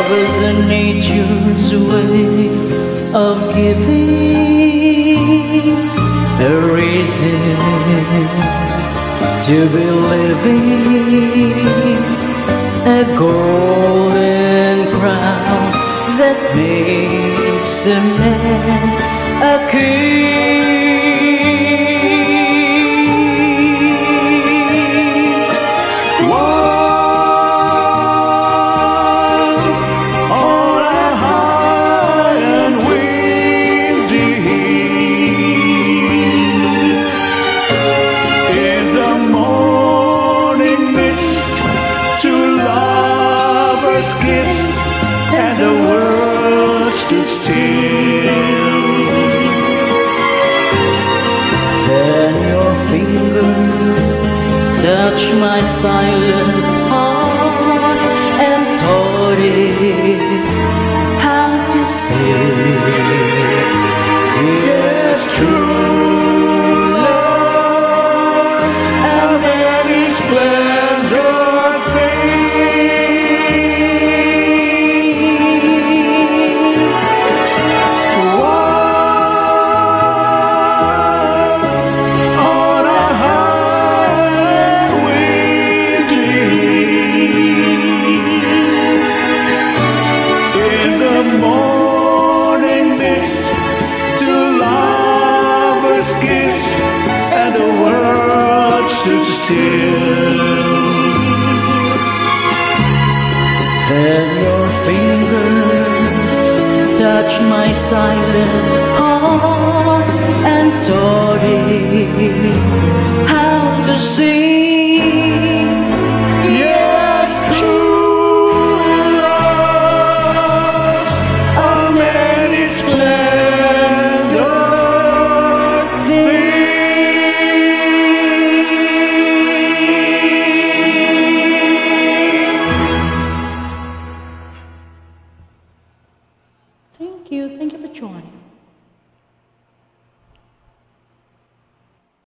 Love is a nature's way of giving a reason to be living, a golden crown that makes a man a king. And the world stood still. Then your fingers touched my silent heart and taught it how to say, yes, true love and very splendid faith. And the world stood still. Then your fingers touched my silent heart and told